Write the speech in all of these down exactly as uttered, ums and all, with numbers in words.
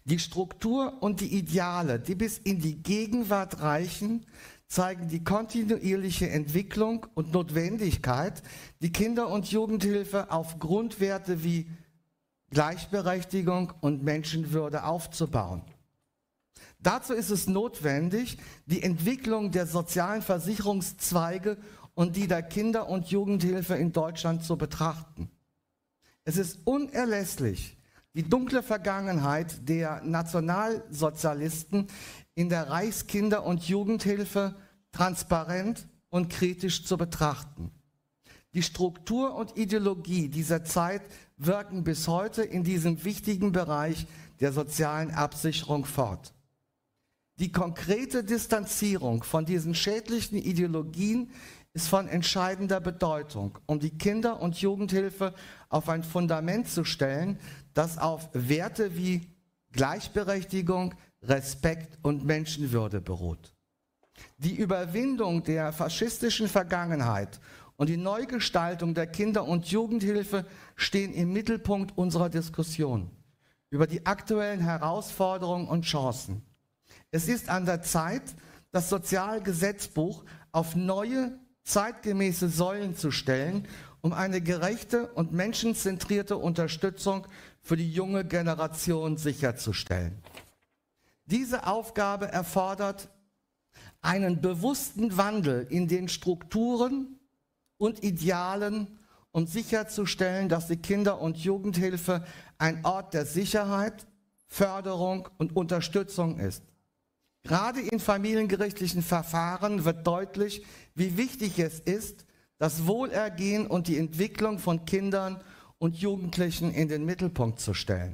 Die Struktur und die Ideale, die bis in die Gegenwart reichen, zeigen die kontinuierliche Entwicklung und Notwendigkeit, die Kinder- und Jugendhilfe auf Grundwerte wie Gleichberechtigung und Menschenwürde aufzubauen. Dazu ist es notwendig, die Entwicklung der sozialen Versicherungszweige und die der Kinder- und Jugendhilfe in Deutschland zu betrachten. Es ist unerlässlich, die dunkle Vergangenheit der Nationalsozialisten in der Reichskinder- und Jugendhilfe transparent und kritisch zu betrachten. Die Struktur und Ideologie dieser Zeit wirken bis heute in diesem wichtigen Bereich der sozialen Absicherung fort. Die konkrete Distanzierung von diesen schädlichen Ideologien ist von entscheidender Bedeutung, um die Kinder- und Jugendhilfe auf ein Fundament zu stellen, das auf Werte wie Gleichberechtigung, Respekt und Menschenwürde beruht. Die Überwindung der faschistischen Vergangenheit und die Neugestaltung der Kinder- und Jugendhilfe stehen im Mittelpunkt unserer Diskussion über die aktuellen Herausforderungen und Chancen. Es ist an der Zeit, das Sozialgesetzbuch auf neue, zeitgemäße Säulen zu stellen, um eine gerechte und menschenzentrierte Unterstützung für die junge Generation sicherzustellen. Diese Aufgabe erfordert einen bewussten Wandel in den Strukturen und Idealen, um sicherzustellen, dass die Kinder- und Jugendhilfe ein Ort der Sicherheit, Förderung und Unterstützung ist. Gerade in familiengerichtlichen Verfahren wird deutlich, wie wichtig es ist, das Wohlergehen und die Entwicklung von Kindern und Jugendlichen in den Mittelpunkt zu stellen.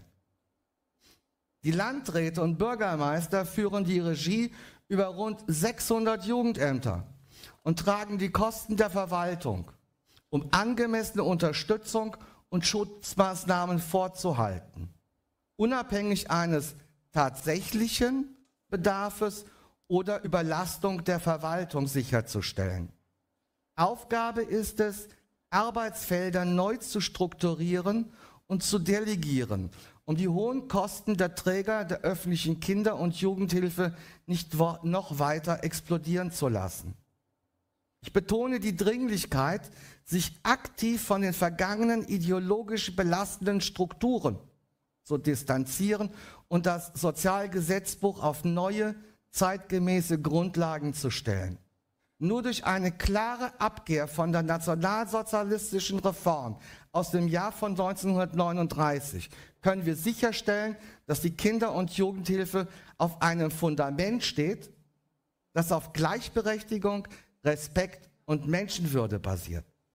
Die Landräte und Bürgermeister führen die Regie über rund sechshundert Jugendämter und tragen die Kosten der Verwaltung, um angemessene Unterstützung und Schutzmaßnahmen vorzuhalten, unabhängig eines tatsächlichen Bedarfs oder Überlastung der Verwaltung sicherzustellen. Aufgabe ist es, Arbeitsfelder neu zu strukturieren und zu delegieren, um die hohen Kosten der Träger der öffentlichen Kinder- und Jugendhilfe nicht noch weiter explodieren zu lassen. Ich betone die Dringlichkeit, sich aktiv von den vergangenen ideologisch belastenden Strukturen zu distanzieren und das Sozialgesetzbuch auf neue, zeitgemäße Grundlagen zu stellen. Nur durch eine klare Abkehr von der nationalsozialistischen Reform aus dem Jahr von neunzehnhundertneununddreißig können wir sicherstellen, dass die Kinder- und Jugendhilfe auf einem Fundament steht, das auf Gleichberechtigung, Respekt und Menschenwürde basiert.